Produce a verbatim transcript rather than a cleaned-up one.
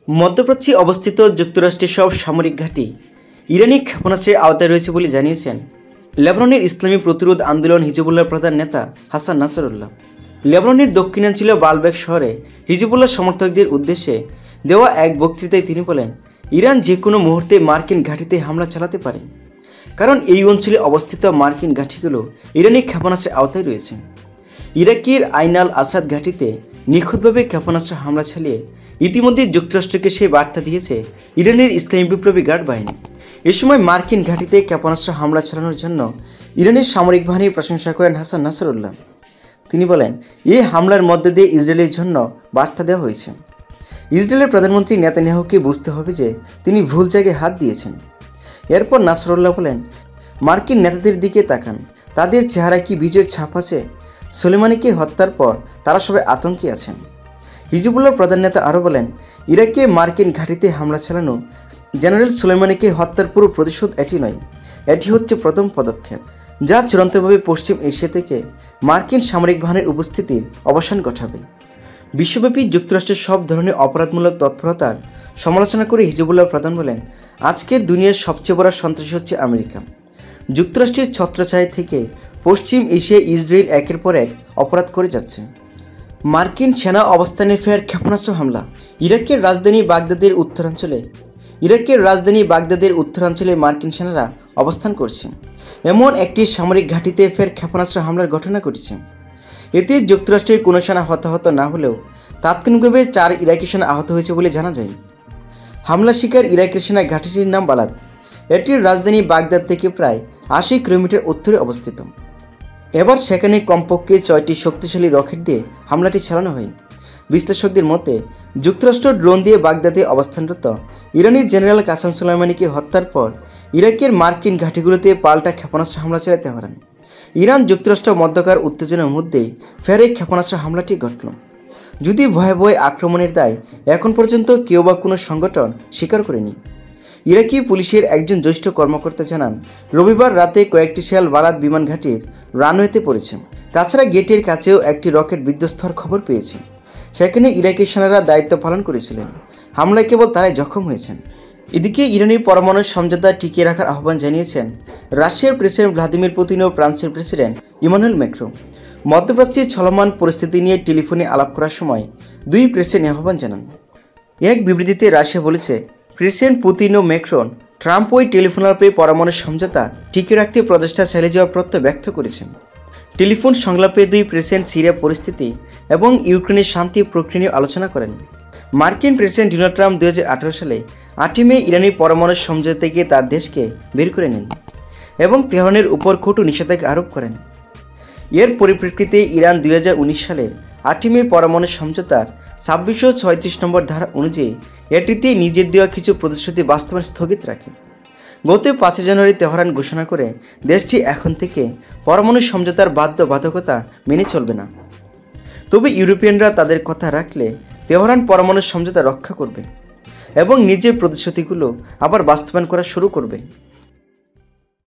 মধ্যপ্রাচ্যে অবস্থিত যুক্তরাষ্ট্রের সব সামরিক ঘাঁটি ইরানি ক্ষেপণাস্ত্রের আওতায় রয়েছে বলে জানিয়েছেন লেবাননের ইসলামী প্রতিরোধ আন্দোলন হিজবুল্লাহর প্রধান নেতা হাসান নাসরুল্লাহ। লেবাননের দক্ষিণাঞ্চলীয় বালবেক শহরে হিজবুল্লাহ সমর্থকদের উদ্দেশ্যে দেওয়া এক বক্তৃতায় তিনি বলেন, ইরান যে কোনো মুহূর্তে মার্কিন ঘাঁটিতে হামলা চালাতে পারে, কারণ এই অঞ্চলে অবস্থিত মার্কিন ঘাঁটিগুলো ইরানি ক্ষেপণাস্ত্রের আওতায় রয়েছে। ইরাকের আইন আল আসাদ ঘাঁটিতে নিখুঁতভাবে ক্ষেপণাস্ত্র হামলা চালিয়ে ইতিমধ্যে যুক্তরাষ্ট্রকে সেই বার্তা দিয়েছে ইরানের ইসলামী বিপ্লবী গার্ড বাহিনী। এ সময় মার্কিন ঘাঁটিতে ক্ষেপণাস্ত্র হামলা চালানোর জন্য ইরানের সামরিক বাহিনীর প্রশংসা করেন হাসান নাসরুল্লাহ। তিনি বলেন, এই হামলার মধ্যে দিয়ে ইসরায়েলের জন্য বার্তা দেওয়া হয়েছে। ইসরায়েলের প্রধানমন্ত্রী নেতানিয়াহুকে বুঝতে হবে যে তিনি ভুল জায়গায় হাত দিয়েছেন। এরপর নাসরুল্লাহ বলেন, মার্কিন নেতাদের দিকে তাকান, তাদের চেহারায় কি বিজয়ের ছাপ আছে? সোলেমানিকে হত্যার পর তারা সবাই আতঙ্কে আছেন। হিজবুল্লাহর প্রধান নেতা আরও বলেন, ইরাকে মার্কিন ঘাঁটিতে হামলা চালানো জেনারেল সোলেমানিকে হত্যার পুরো প্রতিশোধ এটি নয়, এটি হচ্ছে প্রথম পদক্ষেপ, যা চূড়ান্তভাবে পশ্চিম এশিয়া থেকে মার্কিন সামরিক বাহিনীর উপস্থিতির অবসান ঘটাবে। বিশ্বব্যাপী যুক্তরাষ্ট্রের সব ধরনের অপরাধমূলক তৎপরতার সমালোচনা করে হিজবুল্লাহর প্রধান বলেন, আজকের দুনিয়ার সবচেয়ে বড় সন্ত্রাসী হচ্ছে আমেরিকা। যুক্তরাষ্ট্রের ছত্রছায়া থেকে পশ্চিম এশিয়ায় ইসরায়েল একের পর এক অপরাধ করে যাচ্ছে। মার্কিন সেনা অবস্থানে ফের ক্ষেপণাস্ত্র হামলা। ইরাকের রাজধানী বাগদাদের উত্তরাঞ্চলে ইরাকের রাজধানী বাগদাদের উত্তরাঞ্চলে মার্কিন সেনারা অবস্থান করছে। এমন একটি সামরিক ঘাঁটিতে ফের ক্ষেপণাস্ত্র হামলার ঘটনা ঘটেছে। এতে যুক্তরাষ্ট্রের কোনো সেনা হতাহত না হলেও তাৎক্ষণিকভাবে চার ইরাকি সেনা আহত হয়েছে বলে জানা যায়। হামলা শিকার ইরাকের সেনা ঘাঁটিটির নাম বালাদ। এটির রাজধানী বাগদাদ থেকে প্রায় আশি কিলোমিটার উত্তরে অবস্থিত। এবার সেখানে কমপক্ষে ছয়টি শক্তিশালী রকেট দিয়ে হামলাটি চালানো হয়। বিশ্লেষকদের মতে যুক্তরাষ্ট্র ড্রোন দিয়ে বাগদাদে অবস্থানরত ইরানি জেনারেল কাসেম সোলাইমানিকে হত্যার পর ইরাকের মার্কিন ঘাঁটিগুলোতে পাল্টা ক্ষেপণাস্ত্র হামলা চালাতে পারেন। ইরান যুক্তরাষ্ট্র মধ্যকার উত্তেজনার মধ্যেই ফের এই ক্ষেপণাস্ত্র হামলাটি ঘটল। যদি ভয়াবহ আক্রমণের দায় এখন পর্যন্ত কেউ বা কোনো সংগঠন স্বীকার করেনি। ইরাকি পুলিশের একজন জ্যেষ্ঠ কর্মকর্তা জানান, রবিবার রাতে কয়েকটি শেল বালাদ বিমান ঘাঁটির রানওয়েতে পড়েছে। তাছাড়া গেটের কাছেও একটি রকেট বিধ্বস্ত হওয়ার খবর পেয়েছে। সেখানে ইরাকি সেনারা দায়িত্ব পালন করেছিলেন। হামলায় কেবল তারাই জখম হয়েছেন। এদিকে ইরানের পরমাণু সমঝোতা টিকিয়ে রাখার আহ্বান জানিয়েছেন রাশিয়ার প্রেসিডেন্ট ভ্লাদিমির পুতিন ও ফ্রান্সের প্রেসিডেন্ট ইমানুয়েল ম্যাক্রো। মধ্যপ্রাচ্যে চলমান পরিস্থিতি নিয়ে টেলিফোনে আলাপ করার সময় দুই প্রেসিডেন্ট আহ্বান জানান। এক বিবৃতিতে রাশিয়া বলেছে, প্রেসিডেন্ট পুতিন ও ম্যাক্রন ট্রাম্প ওই টেলিফোন আলাপে পরমাণু সমঝোতা টিকিয়ে রাখতে প্রচেষ্টা চালিয়ে যাওয়ার প্রত্যয় ব্যক্ত করেছেন। টেলিফোন সংলাপে দুই প্রেসিডেন্ট সিরিয়া পরিস্থিতি এবং ইউক্রেনের শান্তি প্রক্রিয়া নিয়ে আলোচনা করেন। মার্কিন প্রেসিডেন্ট ডোনাল্ড ট্রাম্প দুই হাজার আঠারো সালে আটই মে ইরানি পরমাণু সমঝোতা থেকে তার দেশকে বের করে নেন এবং তেহরানের উপর কঠোর নিষেধাজ্ঞা আরোপ করেন। এর পরিপ্রেক্ষিতে ইরান দুই হাজার উনিশ সালের আটই মে পরমাণু সমঝোতার ছাব্বিশশো ছয়ত্রিশ নম্বর ধারা অনুযায়ী এটিতে নিজের দেওয়া কিছু প্রতিশ্রুতি বাস্তবায়ন স্থগিত রাখে। গত পাঁচই জানুয়ারি তেহরান ঘোষণা করে দেশটি এখন থেকে পরমাণু সমঝোতার বাধ্যবাধকতা মেনে চলবে না। তবে ইউরোপিয়ানরা তাদের কথা রাখলে তেহরান পরমাণু সমঝোতা রক্ষা করবে এবং নিজের প্রতিশ্রুতিগুলো আবার বাস্তবায়ন করা শুরু করবে।